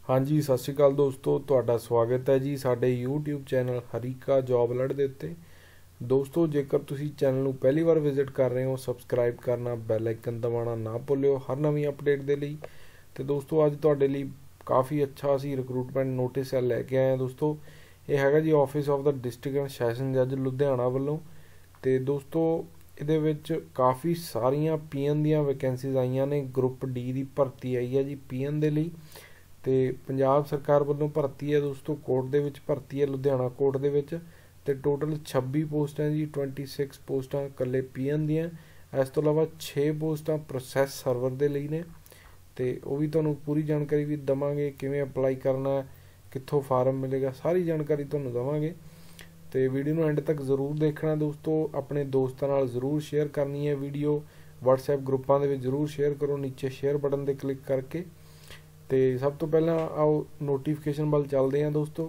हाँ जी, सत श्री अकाल दोस्तों, तुहाडा स्वागत है जी साडे YouTube channel Harika job alert दे उत्ते। दोस्तों, जेकर तुसी चैनल नूं पहली बार विजिट कर रहे हो, सबसक्राइब करना, बैल आइकन दबाना ना भुल्लिओ हर नवीं अपडेट दे लई। ते दोस्तों, अज तुहाडे लई काफ़ी अच्छा असीं रिक्रूटमेंट नोटिस लैके आए हैं। दोस्तों, ये हैगा जी office of the district and session जज लुधियाना वालों। ते दोस्तों, ਇਹਦੇ ਵਿੱਚ ਕਾफ़ੀ ਸਾਰੀਆਂ ਪੀਐਨ ਦੀਆਂ ਵੈਕੈਂਸੀਜ਼ ਆਈਆਂ ਨੇ। ਗਰੁੱਪ ਡੀ ਦੀ ਭਰਤੀ ਆਈ ਹੈ ਜੀ ਪੀਐਨ ਦੇ ਲਈ। ਤੇ ਪੰਜਾਬ ਸਰਕਾਰ ਵੱਲੋਂ ਭਰਤੀ ਹੈ ਦੋਸਤੋ, ਕੋਰਟ ਦੇ ਵਿੱਚ ਭਰਤੀ ਹੈ ਲੁਧਿਆਣਾ ਕੋਰਟ ਦੇ ਵਿੱਚ। ਤੇ ਟੋਟਲ 26 ਪੋਸਟਾਂ ਜੀ, 26 ਪੋਸਟਾਂ ਇਕੱਲੇ ਪੀਐਨ ਦੀਆਂ। ਇਸ ਤੋਂ ਇਲਾਵਾ 6 ਪੋਸਟਾਂ ਪ੍ਰੋਸੈਸ ਸਰਵਰ ਦੇ ਲਈ ਨੇ। ਤੇ ਉਹ ਵੀ ਤੁਹਾਨੂੰ ਪੂਰੀ ਜਾਣਕਾਰੀ ਵੀ ਦੇਵਾਂਗੇ, ਕਿਵੇਂ ਅਪਲਾਈ ਕਰਨਾ, ਕਿੱਥੋਂ ਫਾਰਮ ਮਿਲੇਗਾ, ਸਾਰੀ ਜਾਣਕਾਰੀ ਤੁਹਾਨੂੰ ਦੇਵਾਂਗੇ। ਤੇ ਵੀਡੀਓ ਨੂੰ ਐਂਡ ਤੱਕ ਜ਼ਰੂਰ ਦੇਖਣਾ ਦੋਸਤੋ। ਆਪਣੇ ਦੋਸਤਾਂ ਨਾਲ ਜ਼ਰੂਰ ਸ਼ੇਅਰ ਕਰਨੀ ਹੈ ਵੀਡੀਓ। ਵਟਸਐਪ ਗਰੁੱਪਾਂ ਦੇ ਵਿੱਚ ਜ਼ਰੂਰ ਸ਼ੇਅਰ ਕਰੋ, ਨੀਚੇ ਸ਼ੇਅਰ ਬਟਨ 'ਤੇ ਕਲਿੱਕ ਕਰਕੇ। ਤੇ ਸਭ ਤੋਂ ਪਹਿਲਾਂ ਆਓ ਨੋਟੀਫਿਕੇਸ਼ਨ ਵੱਲ ਚੱਲਦੇ ਹਾਂ ਦੋਸਤੋ।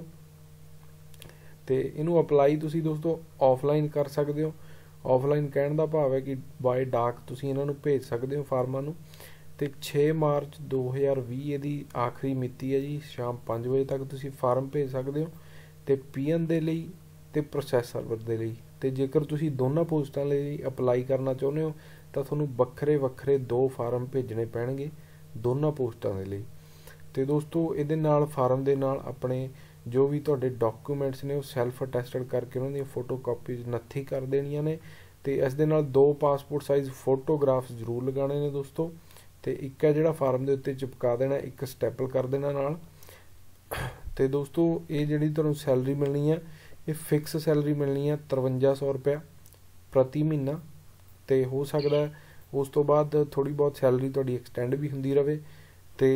ਤੇ ਇਹਨੂੰ ਅਪਲਾਈ ਤੁਸੀਂ ਦੋਸਤੋ ਆਫਲਾਈਨ ਕਰ ਸਕਦੇ ਹੋ। ਆਫਲਾਈਨ ਕਹਿਣ ਦਾ ਭਾਵ ਹੈ ਕਿ ਬਾਏ ਡਾਕ ਤੁਸੀਂ ਇਹਨਾਂ ਨੂੰ ਭੇਜ ਸਕਦੇ ਹੋ ਫਾਰਮਾਂ ਨੂੰ। ਤੇ 6 ਮਾਰਚ 2020 ਇਹਦੀ ਆਖਰੀ ਮਿਤੀ ਹੈ ਜੀ, ਸ਼ਾਮ 5 ਵਜੇ ਤੱਕ ਤੁਸੀਂ ਫਾਰਮ ਭੇਜ ਸਕਦੇ ਹੋ। ਤੇ ਪੀਐਨ ਦੇ ਲਈ ਤੇ ਪ੍ਰੋਸੈਸ ਸਰਵਰ ਦੇ ਲਈ। ਤੇ ਜੇਕਰ ਤੁਸੀਂ ਦੋਨਾਂ ਪੋਸਟਾਂ ਲਈ ਅਪਲਾਈ ਕਰਨਾ ਚਾਹੁੰਦੇ ਹੋ ਤਾਂ ਤੁਹਾਨੂੰ ਵੱਖਰੇ ਵੱਖਰੇ 2 ਫਾਰਮ ਭੇਜਣੇ ਪੈਣਗੇ ਦੋਨਾਂ ਪੋਸਟਾਂ ਦੇ ਲਈ। ਤੇ ਦੋਸਤੋ, ਇਹਦੇ ਨਾਲ ਫਾਰਮ ਦੇ ਨਾਲ ਆਪਣੇ ਜੋ ਵੀ ਤੁਹਾਡੇ ਡਾਕੂਮੈਂਟਸ ਨੇ ਉਹ ਸੈਲਫ ਅਟੈਸਟਡ ਕਰਕੇ ਉਹਨਾਂ ਦੀਆਂ ਫੋਟੋ ਕਾਪੀਜ਼ ਨੱਥੀ ਕਰ ਦੇਣੀਆਂ ਨੇ। ਤੇ ਇਸ ਦੇ ਨਾਲ 2 ਪਾਸਪੋਰਟ ਸਾਈਜ਼ ਫੋਟੋਗ੍ਰਾਫਸ ਜ਼ਰੂਰ ਲਗਾਉਣੇ ਨੇ ਦੋਸਤੋ। ਤੇ ਇੱਕ ਹੈ ਜਿਹੜਾ ਫਾਰਮ ਦੇ ਉੱਤੇ ਚਿਪਕਾ ਦੇਣਾ, ਇੱਕ ਸਟੈਪਲ ਕਰ ਦੇਣਾ ਨਾਲ। ਤੇ ਦੋਸਤੋ, ਇਹ ਜਿਹੜੀ ਤੁਹਾਨੂੰ ਸੈਲਰੀ ਮਿਲਣੀ ਹੈ, ਇਹ ਫਿਕਸ ਸੈਲਰੀ ਮਿਲਣੀ ਹੈ 5300 ਰੁਪਇਆ ਪ੍ਰਤੀ ਮਹੀਨਾ। ਤੇ ਹੋ ਸਕਦਾ ਉਸ ਤੋਂ ਬਾਅਦ ਥੋੜ੍ਹੀ ਬਹੁਤ ਸੈਲਰੀ ਤੁਹਾਡੀ ਐਕਸਟੈਂਡ ਵੀ ਹੁੰਦੀ ਰਹੇ। ਤੇ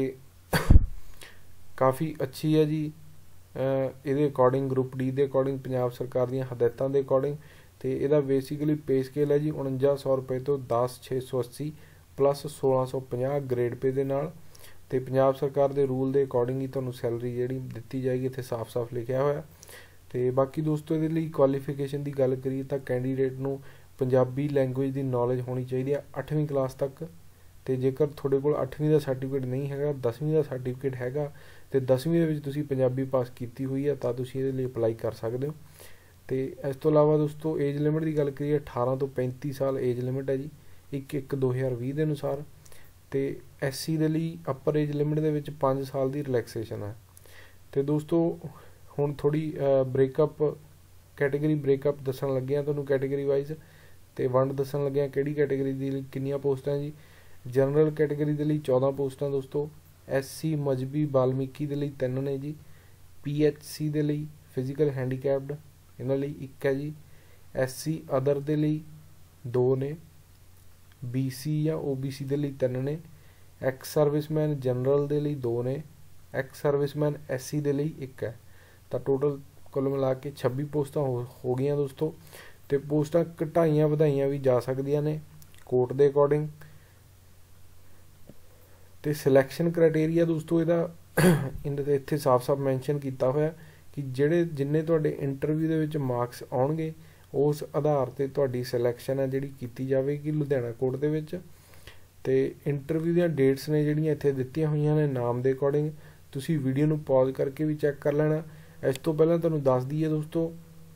ਕਾफ़ी अच्छी है जी ਇਹਦੇ ਅਕੋਰਡਿੰਗ, ਗਰੁੱਪ ਡੀ ਦੇ ਅਕੋਰਡਿੰਗ, ਪੰਜਾਬ ਸਰਕਾਰ ਦੀਆਂ ਹਦਾਇਤਾਂ ਦੇ ਅਕੋਰਡਿੰਗ। ਤੇ ਇਹਦਾ ਬੇਸਿਕਲੀ ਪੇ ਸਕੇਲ ਹੈ ਜੀ 4900 ਰੁਪਏ ਤੋਂ 10680 ਪਲੱਸ 1650 ਗ੍ਰੇਡ ਪੇ ਦੇ ਨਾਲ। ਤੇ ਪੰਜਾਬ ਸਰਕਾਰ ਦੇ ਰੂਲ ਦੇ ਅਕੋਰਡਿੰਗ ਹੀ ਤੁਹਾਨੂੰ ਸੈਲਰੀ ਜਿਹੜੀ ਦਿੱਤੀ ਜਾਏਗੀ, ਇੱਥੇ ਸਾਫ਼-ਸਾਫ਼ ਲਿਖਿਆ ਹੋਇਆ। ਤੇ ਬਾਕੀ ਦੋਸਤੋ, ਇਹਦੇ ਲਈ ਕੁਆਲੀਫਿਕੇਸ਼ਨ ਦੀ ਗੱਲ ਕਰੀਏ ਤਾਂ ਕੈਂਡੀਡੇਟ ਨੂੰ ਪੰਜਾਬੀ ਲੈਂਗੁਏਜ ਦੀ ਨੌਲੇਜ ਹੋਣੀ ਚਾਹੀਦੀ ਹੈ 8ਵੀਂ ਕਲਾਸ ਤੱਕ। ਤੇ ਜੇਕਰ ਤੁਹਾਡੇ ਕੋਲ 8ਵੀਂ ਦਾ ਸਰਟੀਫਿਕੇਟ ਨਹੀਂ ਹੈਗਾ, 10ਵੀਂ ਦਾ ਸਰਟੀਫਿਕੇਟ ਹੈਗਾ ਤੇ 10ਵੀਂ ਦੇ ਵਿੱਚ ਤੁਸੀਂ ਪੰਜਾਬੀ ਪਾਸ ਕੀਤੀ ਹੋਈ ਹੈ ਤਾਂ ਤੁਸੀਂ ਇਹਦੇ ਲਈ ਅਪਲਾਈ ਕਰ ਸਕਦੇ ਹੋ। ਤੇ ਇਸ ਤੋਂ ਇਲਾਵਾ ਦੋਸਤੋ, ਏਜ ਲਿਮਿਟ ਦੀ ਗੱਲ ਕਰੀਏ 18 ਤੋਂ 35 ਸਾਲ ਏਜ ਲਿਮਿਟ ਹੈ ਜੀ 1/1/2020 ਦੇ ਅਨੁਸਾਰ। ਤੇ ਐਸਸੀ ਦੇ ਲਈ ਅਪਰ ਏਜ ਲਿਮਿਟ ਦੇ ਵਿੱਚ 5 ਸਾਲ ਦੀ ਰਿਲੈਕਸੇਸ਼ਨ ਹੈ। ਤੇ ਦੋਸਤੋ, ਹੁਣ ਥੋੜ੍ਹੀ ਬ੍ਰੇਕਅਪ ਕੈਟੇਗਰੀ ਬ੍ਰੇਕਅਪ ਦੱਸਣ ਲੱਗਿਆ ਤੁਹਾਨੂੰ ਕੈਟੇਗਰੀ ਵਾਈਜ਼। ਤੇ ਵੰਡ ਦੱਸਣ ਲੱਗਿਆ ਕਿਹੜੀ ਕੈਟੇਗਰੀ ਦੀ ਲਈ ਕਿੰਨੀਆਂ ਪੋਸਟਾਂ ਜੀ। ਜਨਰਲ ਕੈਟੇਗਰੀ ਦੇ ਲਈ 14 ਪੋਸਟਾਂ ਦੋਸਤੋ। ਐਸਸੀ ਮਜ਼ਬੀ ਬਾਲਮੀਕੀ ਦੇ ਲਈ 3 ਨੇ ਜੀ। ਪੀਐਚਸੀ ਦੇ ਲਈ ਫਿਜ਼ੀਕਲ ਹੈਂਡੀਕੈਪਡ ਇਹਨਾਂ ਲਈ 1 ਹੈ ਜੀ। ਐਸਸੀ ਅਦਰ ਦੇ ਲਈ 2 ਨੇ। ਬੀਸੀ ਜਾਂ ਓਬੀਸੀ ਦੇ ਲਈ 3 ਨੇ। ਐਕਸ ਸਰਵਿਸਮੈਨ ਜਨਰਲ ਦੇ ਲਈ 2 ਨੇ। ਐਕਸ ਸਰਵਿਸਮੈਨ ਐਸਸੀ ਦੇ ਲਈ 1 ਹੈ। ਤਾਂ ਟੋਟਲ ਕੁੱਲ ਮਿਲਾ ਕੇ 26 ਪੋਸਟਾਂ ਹੋ ਗਈਆਂ ਦੋਸਤੋ। ਤੇ ਪੋਸਟਾਂ ਘਟਾਈਆਂ ਵਧਾਈਆਂ ਵੀ ਜਾ ਸਕਦੀਆਂ ਨੇ ਕੋਰਟ ਦੇ ਅਕੋਰਡਿੰਗ। ਤੇ ਸਿਲੈਕਸ਼ਨ ਕ੍ਰਾਈਟੇਰੀਆ ਦੋਸਤੋ ਇਹਦਾ ਇਹਨਾਂ ਦੇ ਇੱਥੇ ਸਾਫ਼-ਸਾਫ਼ ਮੈਂਸ਼ਨ ਕੀਤਾ ਹੋਇਆ ਕਿ ਜਿੰਨੇ ਤੁਹਾਡੇ ਇੰਟਰਵਿਊ ਦੇ ਵਿੱਚ ਮਾਰਕਸ ਆਉਣਗੇ ਉਸ ਆਧਾਰ 'ਤੇ ਤੁਹਾਡੀ ਸਿਲੈਕਸ਼ਨ ਹੈ ਜਿਹੜੀ ਕੀਤੀ ਜਾਵੇਗੀ ਲੁਧਿਆਣਾ ਕੋਰਟ ਦੇ ਵਿੱਚ। ਤੇ ਇੰਟਰਵਿਊ ਦੀਆਂ ਡੇਟਸ ਨੇ ਜਿਹੜੀਆਂ ਇੱਥੇ ਦਿੱਤੀਆਂ ਹੋਈਆਂ ਨੇ ਨਾਮ ਦੇ ਅਕੋਰਡਿੰਗ। ਤੁਸੀਂ ਵੀਡੀਓ ਨੂੰ ਪੌਜ਼ ਕਰਕੇ ਵੀ ਚੈੱਕ ਕਰ ਲੈਣਾ। ਇਸ ਤੋਂ ਪਹਿਲਾਂ ਤੁਹਾਨੂੰ ਦੱਸ ਦਈਏ ਦੋਸਤੋ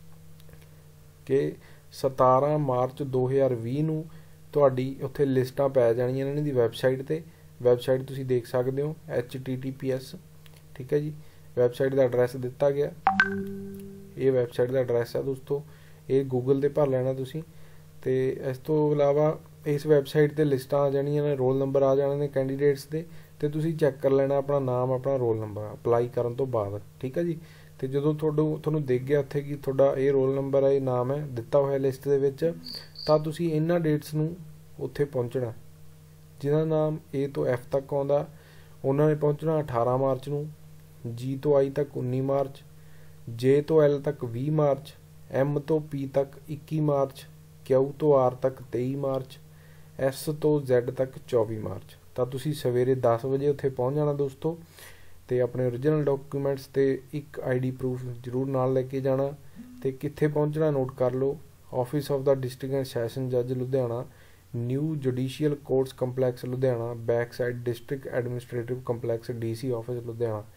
ਕਿ 17 ਮਾਰਚ 2020 ਨੂੰ ਤੁਹਾਡੀ ਉੱਥੇ ਲਿਸਟਾਂ ਪੈ ਜਾਣੀਆਂ ਇਹਨਾਂ ਦੀ ਵੈਬਸਾਈਟ 'ਤੇ। ਵੈਬਸਾਈਟ ਤੁਸੀਂ ਦੇਖ ਸਕਦੇ ਹੋ HTTPS, ਠੀਕ ਹੈ ਜੀ। ਵੈਬਸਾਈਟ ਦਾ ਐਡਰੈਸ ਦਿੱਤਾ ਗਿਆ, ਇਹ ਵੈਬਸਾਈਟ ਦਾ ਐਡਰੈਸ ਹੈ ਦੋਸਤੋ। ਇਹ ਗੂਗਲ 'ਤੇ ਭਰ ਲੈਣਾ ਤੁਸੀਂ। ਤੇ ਇਸ ਤੋਂ ਇਲਾਵਾ ਇਸ ਵੈਬਸਾਈਟ 'ਤੇ ਲਿਸਟਾਂ ਆ ਜਾਣੀਆਂ ਨੇ, ਰੋਲ ਨੰਬਰ ਆ ਜਾਣੇ ਨੇ ਕੈਂਡੀਡੇਟਸ ਦੇ। ਤੇ ਤੁਸੀਂ ਚੈੱਕ ਕਰ ਲੈਣਾ ਆਪਣਾ ਨਾਮ, ਆਪਣਾ ਰੋਲ ਨੰਬਰ ਅਪਲਾਈ ਕਰਨ ਤੋਂ ਬਾਅਦ, ਠੀਕ ਹੈ ਜੀ। ਤੇ ਜਦੋਂ ਤੁਹਾਨੂੰ ਦਿਖ ਗਿਆ ਉੱਥੇ ਕਿ ਤੁਹਾਡਾ ਇਹ ਰੋਲ ਨੰਬਰ ਹੈ, ਇਹ ਨਾਮ ਹੈ ਦਿੱਤਾ ਹੋਇਆ ਲਿਸਟ ਦੇ ਵਿੱਚ, ਤਾਂ ਤੁਸੀਂ ਇਹਨਾਂ ਡੇਟਸ ਨੂੰ ਉੱਥੇ ਪਹੁੰਚਣਾ। ਜਿਹਦਾ ਨਾਮ A ਤੋਂ F ਤੱਕ ਆਉਂਦਾ ਉਹਨਾਂ ਨੇ ਪਹੁੰਚਣਾ 18 ਮਾਰਚ ਨੂੰ, G ਤੋਂ I ਤੱਕ 19 ਮਾਰਚ, J ਤੋਂ L ਤੱਕ 20 ਮਾਰਚ, M ਤੋਂ P ਤੱਕ 21 ਮਾਰਚ, Q ਤੋਂ R ਤੱਕ 23 ਮਾਰਚ, S ਤੋਂ Z ਤੱਕ 24 ਮਾਰਚ। ਤਾਂ ਤੁਸੀਂ ਸਵੇਰੇ 10 ਵਜੇ ਉੱਥੇ ਪਹੁੰਚ ਜਾਣਾ ਦੋਸਤੋ। ਤੇ ਆਪਣੇ ਓਰੀਜਨਲ ਡਾਕੂਮੈਂਟਸ ਤੇ ਇੱਕ ID ਪ੍ਰੂਫ ਜ਼ਰੂਰ ਨਾਲ ਲੈ ਕੇ ਜਾਣਾ। ਤੇ ਕਿੱਥੇ ਪਹੁੰਚਣਾ ਨੋਟ ਕਰ ਲਓ, office of the district and session ਜੱਜ Ludhiana, new judicial courts complex Ludhiana, back side district administrative complex DC office Ludhiana.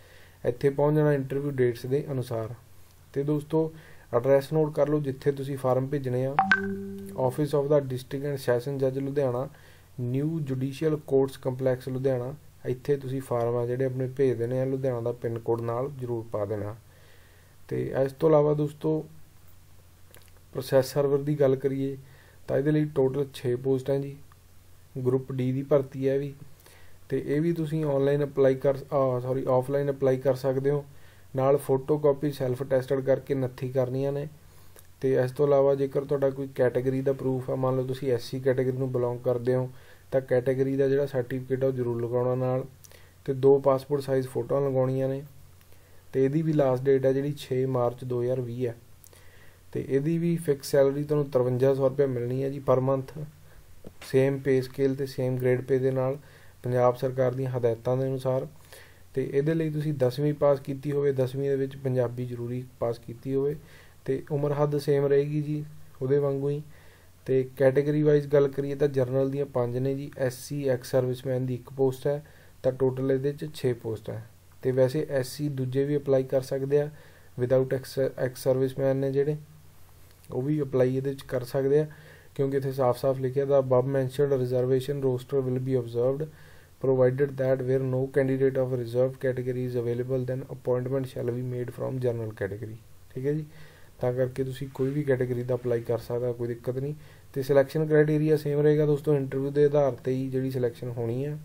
ਇੱਥੇ ਪਹੁੰਚ ਜਾਣਾ ਇੰਟਰਵਿਊ ਡੇਟਸ ਦੇ ਅਨੁਸਾਰ। ਤੇ ਦੋਸਤੋ ਐਡਰੈਸ ਨੋਟ ਕਰ ਲਓ ਜਿੱਥੇ ਤੁਸੀਂ ਫਾਰਮ ਭੇਜਣੇ ਆ। Office of the district and session ਜੱਜ Ludhiana, new judicial courts complex Ludhiana. ਇੱਥੇ ਤੁਸੀਂ ਫਾਰਮ ਆ ਜਿਹੜੇ ਆਪਣੇ ਭੇਜ ਦੇਣੇ ਆ। ਲੁਧਿਆਣਾ ਦਾ ਪਿੰਨ ਕੋਡ ਨਾਲ ਜ਼ਰੂਰ ਪਾ ਦੇਣਾ। ਤੇ ਇਸ ਤੋਂ ਇਲਾਵਾ ਦੋਸਤੋ ਪ੍ਰੋਸੈਸ ਸਰਵਰ ਦੀ ਗੱਲ ਕਰੀਏ ਤਾਂ ਇਹਦੇ ਲਈ ਟੋਟਲ 6 ਪੋਸਟਾਂ ਜੀ। ਗਰੁੱਪ ਡੀ ਦੀ ਭਰਤੀ ਹੈ ਵੀ, ਤੇ ਇਹ ਵੀ ਤੁਸੀਂ ਆਨਲਾਈਨ ਅਪਲਾਈ ਆਫਲਾਈਨ ਅਪਲਾਈ ਕਰ ਸਕਦੇ ਹੋ। ਨਾਲ ਫੋਟੋ ਕਾਪੀ ਸੈਲਫ ਟੈਸਟਡ ਕਰਕੇ 29 ਕਰਨੀਆਂ ਨੇ। ਤੇ ਇਸ ਤੋਂ ਇਲਾਵਾ ਜੇਕਰ ਤੁਹਾਡਾ ਕੋਈ ਕੈਟਾਗਰੀ ਦਾ ਪ੍ਰੂਫ ਆ, ਮੰਨ ਲਓ ਤੁਸੀਂ SC ਕੈਟਾਗਰੀ ਨੂੰ ਬਿਲੋਂਗ ਕਰਦੇ ਹੋ ਤਾਂ ਕੈਟਾਗਰੀ ਦਾ ਜਿਹੜਾ ਸਰਟੀਫਿਕੇਟ ਆ ਉਹ ਜ਼ਰੂਰ ਲਗਾਉਣਾ ਨਾਲ। ਤੇ 2 ਪਾਸਪੋਰਟ ਸਾਈਜ਼ ਫੋਟੋਆਂ ਲਗਾਉਣੀਆਂ ਨੇ। ਤੇ ਇਹਦੀ ਵੀ ਲਾਸਟ ਡੇਟ ਹੈ ਜਿਹੜੀ 6 ਮਾਰਚ 2020 ਹੈ। ਤੇ ਇਹਦੀ ਵੀ ਫਿਕਸ ਸੈਲਰੀ ਤੁਹਾਨੂੰ 5300 ਰੁਪਏ ਮਿਲਣੀ ਹੈ ਜੀ per month. Same pay scale ਤੇ ਸੇਮ ਗ੍ਰੇਡ ਪੇ ਦੇ ਨਾਲ ਪੰਜਾਬ ਸਰਕਾਰ ਦੀਆਂ ਹਦਾਇਤਾਂ ਦੇ ਅਨੁਸਾਰ। ਤੇ ਇਹਦੇ ਲਈ ਤੁਸੀਂ 10ਵੀਂ ਪਾਸ ਕੀਤੀ ਹੋਵੇ, 10ਵੀਂ ਦੇ ਵਿੱਚ ਪੰਜਾਬੀ ਜ਼ਰੂਰੀ ਪਾਸ ਕੀਤੀ ਹੋਵੇ। ਤੇ ਉਮਰ ਹੱਦ ਸੇਮ ਰਹੇਗੀ ਜੀ ਉਹਦੇ ਵਾਂਗੂ ਹੀ। ਤੇ ਕੈਟਾਗਰੀ ਵਾਈਜ਼ ਗੱਲ ਕਰੀਏ ਤਾਂ ਜਰਨਲ ਦੀਆਂ 5 ਨੇ ਜੀ। SC ਐਕਸ ਸਰਵਿਸਮੈਨ ਦੀ 1 ਪੋਸਟ ਹੈ। ਤਾਂ ਟੋਟਲ ਇਹਦੇ 'ਚ 6 ਪੋਸਟ ਹੈ। ਤੇ ਵੈਸੇ SC ਦੂਜੇ ਵੀ ਅਪਲਾਈ ਕਰ ਸਕਦੇ ਆ, ਵਿਦਆਊਟ ਐਕਸ ਸਰਵਿਸਮੈਨ ਨੇ ਜਿਹੜੇ ਉਹ ਵੀ ਅਪਲਾਈ ਇਹਦੇ 'ਚ ਕਰ ਸਕਦੇ ਆ, ਕਿਉਂਕਿ ਇੱਥੇ ਸਾਫ਼-ਸਾਫ਼ ਲਿਖਿਆ ਦਾ above mentioned reservation roster will be observed provided that where no candidate of reserved category is available then appointment shall be made from general category। ਠੀਕ ਹੈ ਜੀ, ਤਾਂ ਕਰਕੇ ਤੁਸੀਂ ਕੋਈ ਵੀ ਕੈਟਾਗਰੀ ਦਾ ਅਪਲਾਈ ਕਰ ਸਕਦਾ, ਕੋਈ ਦਿੱਕਤ ਨਹੀਂ। ਤੇ ਸਿਲੈਕਸ਼ਨ ਕ੍ਰਾਈਟੇਰੀਆ ਸੇਮ ਰਹੇਗਾ ਦੋਸਤੋ, ਇੰਟਰਵਿਊ ਦੇ ਆਧਾਰ ਤੇ ਹੀ ਜਿਹੜੀ ਸਿਲੈਕਸ਼ਨ ਹੋਣੀ ਹੈ।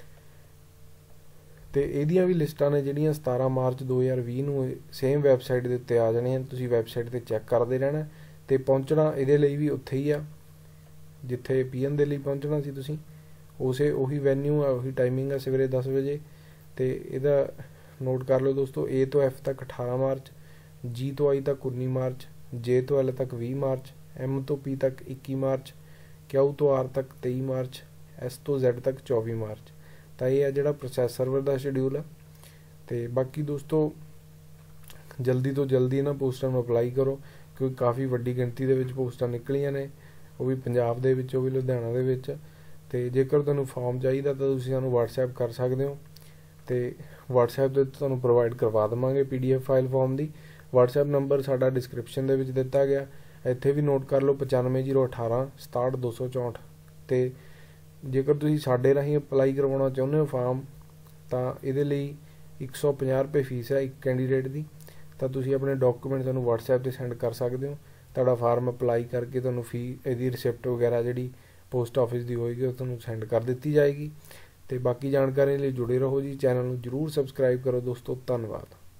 ਤੇ ਇਹਦੀਆਂ ਵੀ ਲਿਸਟਾਂ ਨੇ ਜਿਹੜੀਆਂ 17 ਮਾਰਚ 2020 ਨੂੰ ਸੇਮ ਵੈਬਸਾਈਟ ਦੇ ਉੱਤੇ ਆ ਜਾਣੇ ਆ। ਤੁਸੀਂ ਵੈਬਸਾਈਟ ਤੇ ਚੈੱਕ ਕਰਦੇ ਰਹਿਣਾ। ਤੇ ਪਹੁੰਚਣਾ ਇਹਦੇ ਲਈ ਵੀ ਉੱਥੇ ਹੀ ਆ ਜਿੱਥੇ PN ਦੇ ਲਈ ਪਹੁੰਚਣਾ ਸੀ ਤੁਸੀਂ। ਉਹੀ ਵੈਨਿਊ ਆ, ਉਹੀ ਟਾਈਮਿੰਗ ਆ, ਸਵੇਰੇ 10 ਵਜੇ। ਤੇ ਇਹਦਾ ਨੋਟ ਕਰ ਲਓ ਦੋਸਤੋ, A ਤੋਂ F ਤੱਕ 18 ਮਾਰਚ, G ਤੋਂ I ਤੱਕ 19 ਮਾਰਚ, J ਤੋਂ L ਤੱਕ 20 ਮਾਰਚ, M ਤੋਂ P ਤੱਕ 21 ਮਾਰਚ, Q ਤੋਂ R ਤੱਕ 23 ਮਾਰਚ, S ਤੋਂ Z ਤੱਕ 24 ਮਾਰਚ। ਤਾਂ ਇਹ ਹੈ ਜਿਹੜਾ ਪ੍ਰੋਸੈਸ ਸਰਵਰ ਦਾ ਸ਼ਡਿਊਲ ਹੈ। ਤੇ ਬਾਕੀ ਦੋਸਤੋ ਜਲਦੀ ਤੋਂ ਜਲਦੀ ਇਹਨਾਂ ਪੋਸਟਾਂ ਨੂੰ ਅਪਲਾਈ ਕਰੋ, ਕਿਉਂਕਿ ਕਾਫੀ ਵੱਡੀ ਗਿਣਤੀ ਦੇ ਵਿੱਚ ਪੋਸਟਾਂ ਨਿਕਲੀਆਂ ਨੇ, ਉਹ ਵੀ ਪੰਜਾਬ ਦੇ ਵਿੱਚ, ਉਹ ਵੀ ਲੁਧਿਆਣਾ ਦੇ ਵਿੱਚ। ਤੇ ਜੇਕਰ ਤੁਹਾਨੂੰ ਫਾਰਮ ਚਾਹੀਦਾ ਤਾਂ ਤੁਸੀਂ ਸਾਨੂੰ WhatsApp ਕਰ ਸਕਦੇ ਹੋ। ਤੇ WhatsApp ਦੇ ਤੁਹਾਨੂੰ ਪ੍ਰੋਵਾਈਡ ਕਰਵਾ ਦੇਵਾਂਗੇ PDF ਫਾਈਲ ਫਾਰਮ ਦੀ। WhatsApp ਨੰਬਰ ਸਾਡਾ ਡਿਸਕ੍ਰਿਪਸ਼ਨ ਦੇ ਵਿੱਚ ਦਿੱਤਾ ਗਿਆ। ਇੱਥੇ ਵੀ ਨੋਟ ਕਰ ਲਓ 9501 67264। ਤੇ ਜੇਕਰ ਤੁਸੀਂ ਸਾਡੇ ਰਾਹੀਂ ਅਪਲਾਈ ਕਰਵਾਉਣਾ ਚਾਹੁੰਦੇ ਹੋ ਫਾਰਮ ਤਾਂ ਇਹਦੇ ਲਈ 150 ਰੁਪਏ ਫੀਸ ਹੈ ਇੱਕ ਕੈਂਡੀਡੇਟ ਦੀ। ਤਾਂ ਤੁਸੀਂ ਆਪਣੇ ਡਾਕੂਮੈਂਟ ਸਾਨੂੰ WhatsApp 'ਤੇ ਸੈਂਡ ਕਰ ਸਕਦੇ ਹੋ। ਤੁਹਾਡਾ ਫਾਰਮ ਅਪਲਾਈ ਕਰਕੇ ਤੁਹਾਨੂੰ ਇਹਦੀ ਰਿਸਿਪਟ ਵਗੈਰਾ ਜਿਹੜੀ ਪੋਸਟ ਆਫਿਸ ਦੀ ਹੋਏਗੀ ਉਹ ਤੁਹਾਨੂੰ ਸੈਂਡ ਕਰ ਦਿੱਤੀ ਜਾਏਗੀ। ਤੇ ਬਾਕੀ ਜਾਣਕਾਰੀ ਲਈ ਜੁੜੇ ਰਹੋ ਜੀ। ਚੈਨਲ ਨੂੰ ਜ਼ਰੂਰ ਸਬਸਕ੍ਰਾਈਬ ਕਰੋ ਦੋਸਤੋ। ਧੰਨਵਾਦ।